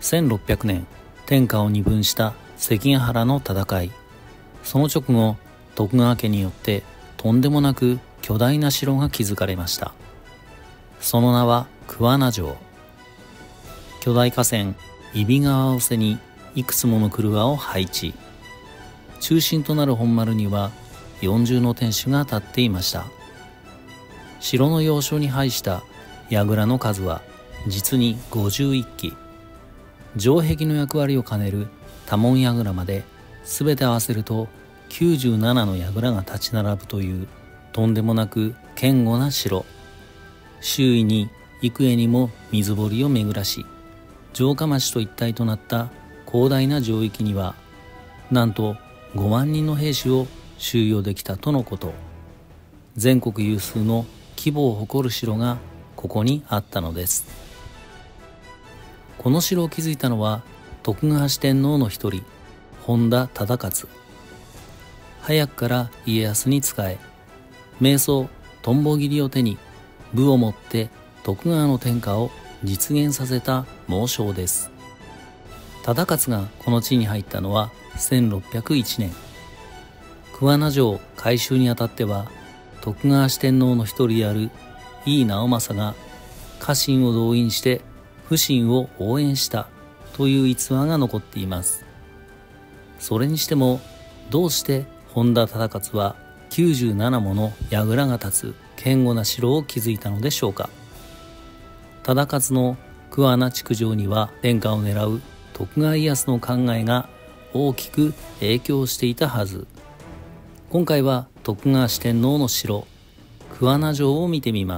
1600年、天下を二分した関ヶ原の戦い。その直後、徳川家によってとんでもなく巨大な城が築かれました。その名は桑名城。巨大河川揖斐川を背にいくつもの廓を配置。中心となる本丸には40の天守が立っていました。城の要所に配した櫓の数は実に51基。城壁の役割を兼ねる多聞櫓まで全て合わせると97の櫓が立ち並ぶというとんでもなく堅固な城。周囲に幾重にも水堀を巡らし、城下町と一体となった広大な城域にはなんと5万人の兵士を収容できたとのこと。全国有数の規模を誇る城がここにあったのです。この城を築いたのは徳川四天王の一人、本田忠勝。早くから家康に仕え、名僧トンボ切を手に武をもって徳川の天下を実現させた猛将です。忠勝がこの地に入ったのは1601年。桑名城改修にあたっては、徳川四天王の一人である井伊直政が家臣を動員して不信を応援したという逸話が残っています。それにしても、どうして本田忠勝は97もの櫓が立つ堅固な城を築いたのでしょうか。忠勝の桑名築城には天下を狙う徳川家康の考えが大きく影響していたはず。今回は徳川四天王の城、桑名城を見てみます。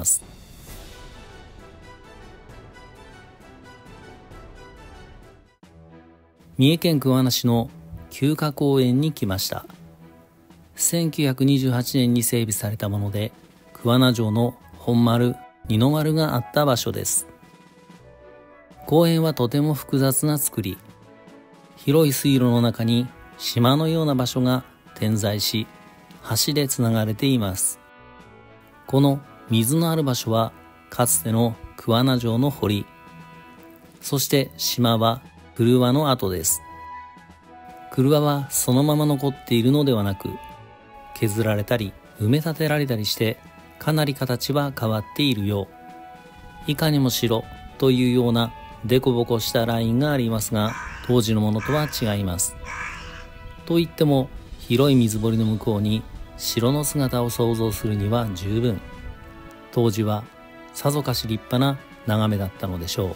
三重県桑名市の休暇公園に来ました。1928年に整備されたもので、桑名城の本丸、二の丸があった場所です。公園はとても複雑な造り。広い水路の中に島のような場所が点在し、橋でつながれています。この水のある場所はかつての桑名城の堀。そして島は廓の跡です。廓はそのまま残っているのではなく、削られたり埋め立てられたりしてかなり形は変わっているよう。いかにも城というようなデコボコしたラインがありますが、当時のものとは違います。といっても広い水堀の向こうに城の姿を想像するには十分。当時はさぞかし立派な眺めだったのでしょう。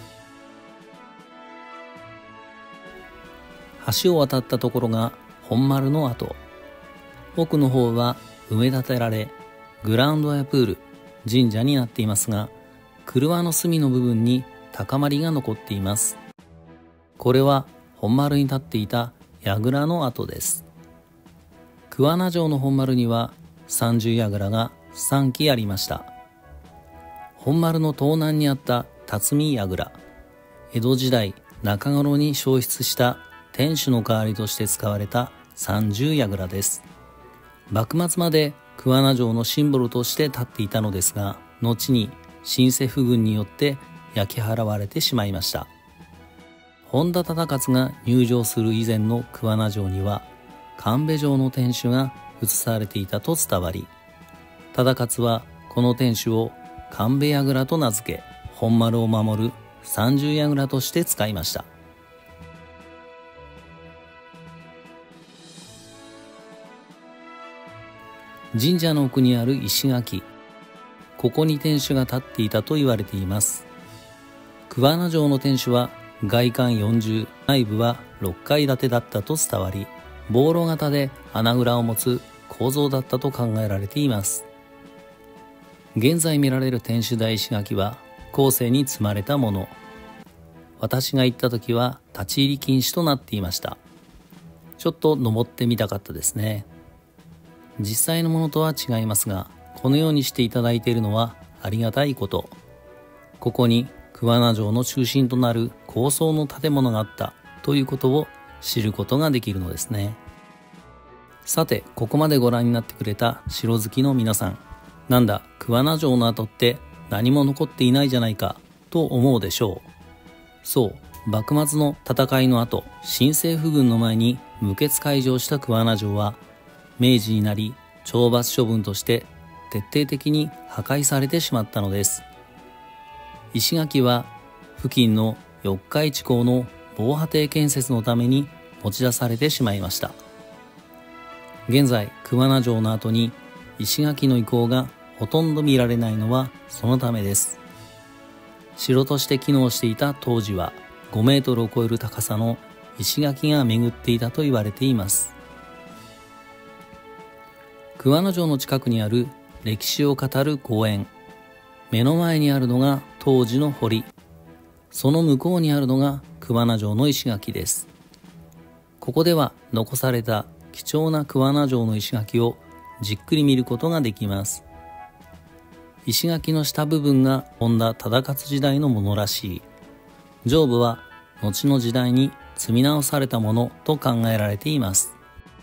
橋を渡ったところが本丸の跡。奥の方は埋め立てられ、グラウンドやプール、神社になっていますが、廓の隅の部分に高まりが残っています。これは本丸に立っていた櫓の跡です。桑名城の本丸には30櫓が3基ありました。本丸の東南にあった辰巳櫓、江戸時代中頃に焼失した天守の代わりとして使われた30櫓です。幕末まで桑名城のシンボルとして立っていたのですが、後に新政府軍によって焼き払われてしまいました。本田忠勝が入城する以前の桑名城には神戸城の天守が移されていたと伝わり、忠勝はこの天守を神戸櫓と名付け、本丸を守る30櫓として使いました。神社の奥にある石垣、ここに天守が立っていたと言われています。桑名城の天守は外観40、内部は6階建てだったと伝わり、ボーロ型で穴蔵を持つ構造だったと考えられています。現在見られる天守台石垣は後世に積まれたもの。私が行った時は立ち入り禁止となっていました。ちょっと登ってみたかったですね。実際のものとは違いますが、このようにしていただいているのはありがたいこと。ここに桑名城の中心となる高層の建物があったということを知ることができるのですね。さて、ここまでご覧になってくれた城好きの皆さん、なんだ桑名城の跡って何も残っていないじゃないかと思うでしょう。そう、 幕末の戦いの後、新政府軍の前に無血開城した桑名城は、明治になり懲罰処分として徹底的に破壊されてしまったのです。石垣は付近の四日市港の防波堤建設のために持ち出されてしまいました。現在、桑名城の後に石垣の遺構がほとんど見られないのはそのためです。城として機能していた当時は5メートルを超える高さの石垣が巡っていたと言われています。桑名城の近くにある歴史を語る公園。目の前にあるのが当時の堀。その向こうにあるのが桑名城の石垣です。ここでは残された貴重な桑名城の石垣をじっくり見ることができます。石垣の下部分が本田忠勝時代のものらしい。上部は後の時代に積み直されたものと考えられています。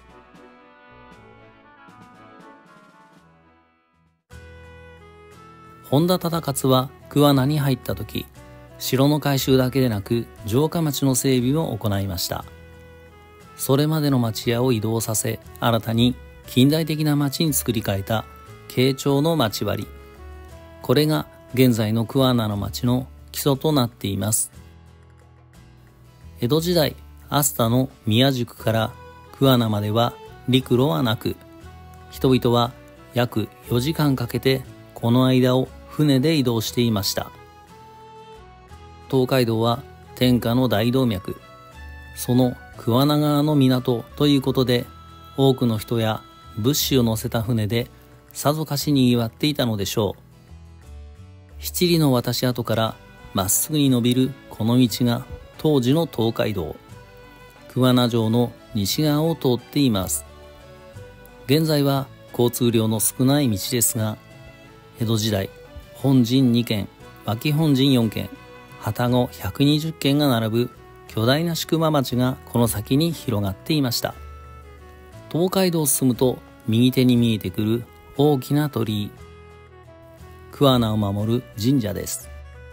本田忠勝は桑名に入った時、城の改修だけでなく城下町の整備を行いました。それまでの町屋を移動させ、新たに近代的な町に作り変えた慶長の町割り。これが現在の桑名の町の基礎となっています。江戸時代、飛鳥の宮宿から桑名までは陸路はなく、人々は約4時間かけてこの間を船で移動していました。東海道は天下の大動脈、その桑名川の港ということで、多くの人や物資を乗せた船でさぞかしにぎわっていたのでしょう。七里の渡し跡からまっすぐに伸びるこの道が当時の東海道、桑名城の西側を通っています。現在は交通量の少ない道ですが、江戸時代、本陣2軒、脇本陣4軒、旅籠120軒が並ぶ巨大な宿場町がこの先に広がっていました。東海道を進むと右手に見えてくる大きな鳥居、桑名を守る神社です。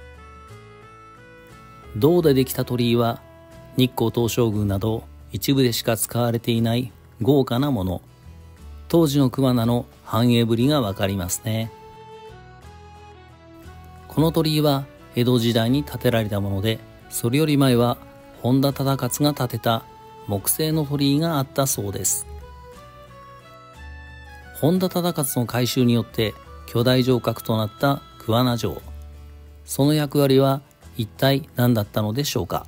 銅でできた鳥居は日光東照宮など一部でしか使われていない豪華なもの。当時の桑名の繁栄ぶりがわかりますね。この鳥居は江戸時代に建てられたもので、それより前は本田忠勝が建てた木製の鳥居があったそうです。本田忠勝の改修によって巨大城郭となった桑名城。その役割は一体何だったのでしょうか。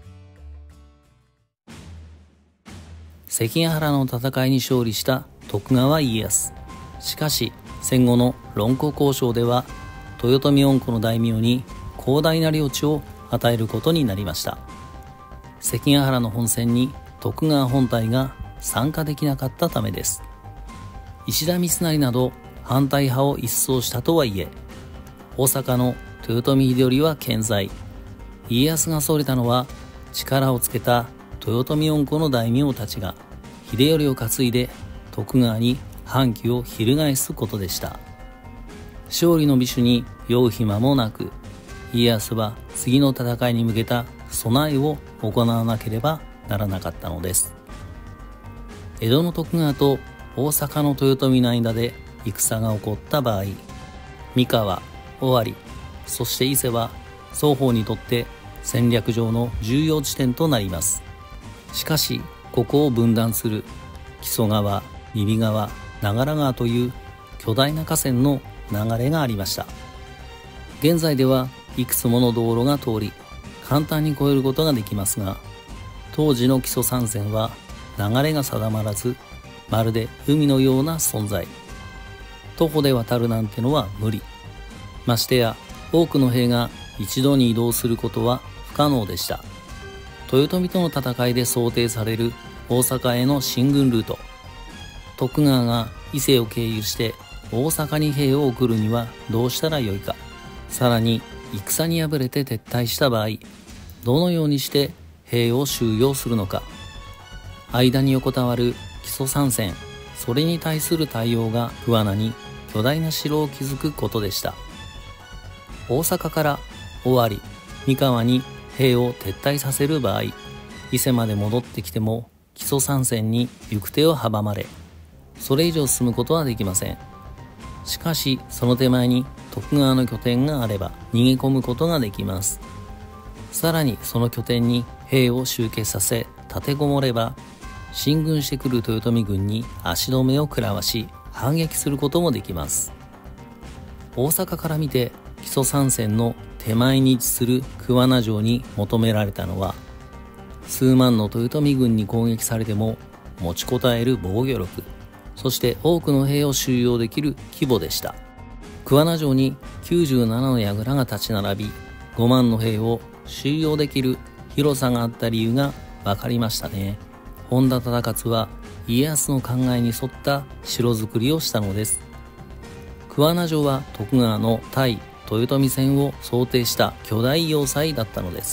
関ヶ原の戦いに勝利した徳川家康。しかし戦後の論功交渉では豊臣恩顧の大名に広大な領地を与えることになりました。関ヶ原の本戦に徳川本体が参加できなかったためです。石田三成など反対派を一掃したとはいえ、大阪の豊臣秀頼は健在。家康がそれたのは力をつけた豊臣恩顧の大名たちが秀頼を担いで徳川に反旗を翻すことでした。勝利の美酒に酔う暇もなく、家康は次の戦いに向けた備えを行わなければならなかったのです。江戸の徳川と大阪の豊臣の間で戦が起こった場合、三河、尾張、そして伊勢は双方にとって戦略上の重要地点となります。しかしここを分断する木曽川、揖斐川、長良川という巨大な河川の流れがありました。現在ではいくつもの道路が通り簡単に越えることができますが、当時の木曽三川は流れが定まらず、まるで海のような存在。徒歩で渡るなんてのは無理。ましてや多くの兵が一度に移動することは不可能でした。豊臣との戦いで想定される大阪への進軍ルート。徳川が伊勢を経由して大阪に兵を送るにはどうしたらよいか。さらに戦に敗れて撤退した場合、どのようにして兵を収容するのか。間に横たわる木曽三川、それに対する対応が桑名に巨大な城を築くことでした。大阪から尾張、三河に兵を撤退させる場合、伊勢まで戻ってきても木曽三川に行く手を阻まれ、それ以上進むことはできません。しかしその手前に徳川の拠点があれば逃げ込むことができます。さらにその拠点に兵を集結させ立てこもれば、進軍してくる豊臣軍に足止めを食らわし反撃することもできます。大阪から見て木曽三川の手前に位置する桑名城に求められたのは、数万の豊臣軍に攻撃されても持ちこたえる防御力、そして多くの兵を収容できる規模でした。桑名城に97の櫓が立ち並び、5万の兵を収容できる広さがあった理由が分かりましたね。本田忠勝は家康の考えに沿った城づくりをしたのです。桑名城は徳川の対豊臣戦を想定した巨大要塞だったのです。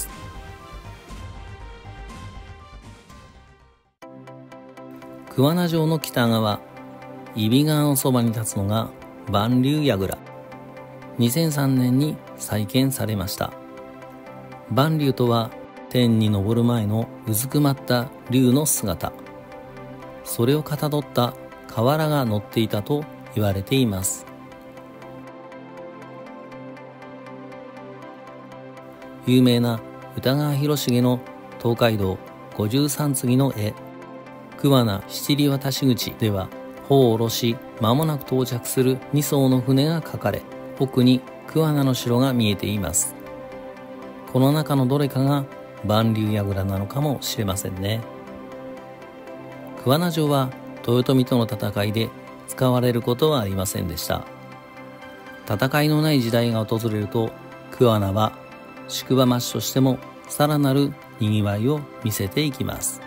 桑名城の北側、揖斐川のそばに立つのが万竜櫓。2003年に再建されました。万竜とは天に昇る前のうずくまった竜の姿。それをかたどった瓦が乗っていたと言われています。有名な歌川広重の東海道53次の絵、桑名七里渡し口では、帆を下ろし間もなく到着する2艘の船が描かれ、奥に桑名の城が見えています。この中のどれかが万竜櫓なのかもしれませんね。桑名城は豊臣との戦いで使われることはありませんでした。戦いのない時代が訪れると、桑名は宿場町としてもさらなる賑わいを見せていきます。